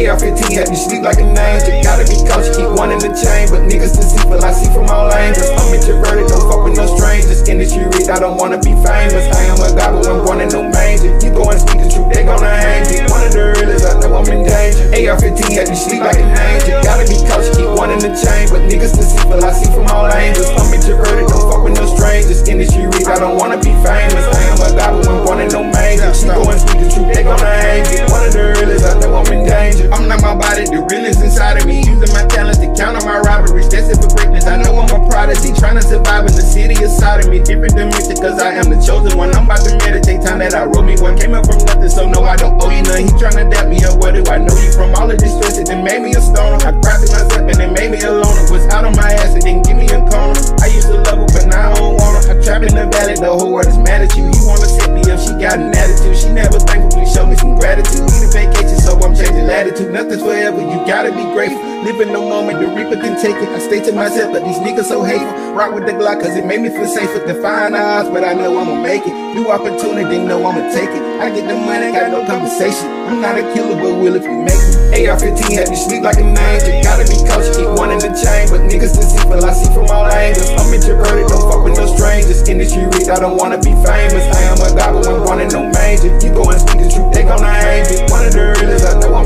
AR-15 had me sleep like an angel. Gotta be cautious, keep one in the chain. But niggas deceitful, I see from all angles. I'm introverted, don't fuck with no strangers. Industry rich, I don't wanna be famous. I am a god, but I'm born in no manger. You go and speak the truth, they gonna hang you. One of the realest, I know I'm in danger. AR-15 had me sleep like an angel. Gotta be cautious, keep one in the chain. But niggas deceitful, I see from all angles. I'm introverted, don't fuck with no strangers. Industry rich, I don't wanna be famous. I am a god, but I'm born in no manger. You go and speak the truth, they gonna hang you. One of the realest, I know I'm in danger. I'm not my body, the realest inside of me. Using my talents to counter my robberies. That's it for greatness. I know I'm a prodigy, trying to survive in the city of me. Different dimension, cause I am the chosen one. I'm about to meditate, time that I wrote me one. Came up from nothing, so no, I don't owe you nothing. He tryna adapt me up, what do I know you from? All of this stress, it then made me a stoner. I cried to myself and it made me a loner. Was out on my ass, it didn't give me a corner. I used to love her, but now I don't want her. I trap in the valley, the whole world is mad at you. You wanna set me up, she got an attitude. She never thankful, please show me some gratitude. Need a vacation, so I'm changing latitude. Nothing's forever, you gotta be grateful. Live in the moment, the reaper can take it. I stay to myself, but these niggas so hateful. Rock with the Glock, cause it made me feel safer. Defying the odds, but I know I'ma make it. New opportunity, know I'ma take it. I get the money, got no conversation. I'm not a killer, but will if you make it. AR-15 had me sleep like an angel. Gotta be cautious, keep one in the chain. But niggas deceitful, I see from all angles. I'm introverted, don't fuck with no strangers. Industry rich, I don't wanna be famous. I am a god, but I'm born in no manger. You go and speak the truth, they gonna hang you. One of the realest, I know